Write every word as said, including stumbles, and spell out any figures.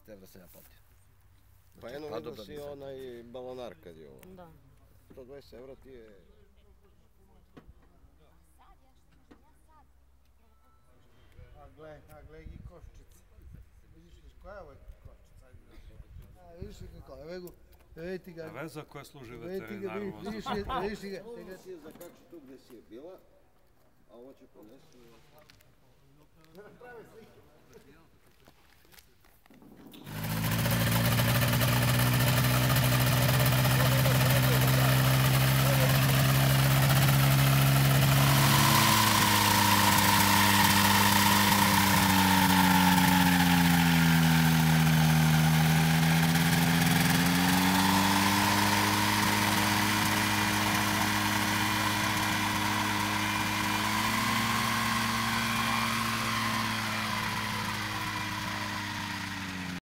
dvadeset evra sam ja platio. Pa jedno vidio si onaj balonar kad je ovo. Da. sto dvadeset evra ti je... A gle, a gle i koščice. Vidiš li koja je ovo koščica? A vidiš li kako, evo vidite ga. A veza koja služi veterinaru. Vidiš li ga, vidiš li ga. Ovo si je zakači tu gde si je bila, a ovo će ponesi... Prave slike.